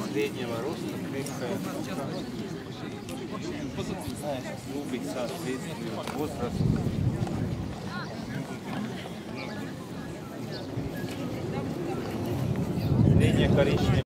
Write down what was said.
Среднего роста, крепкая. Губы соответствуют возрасту. Средняя коричневая.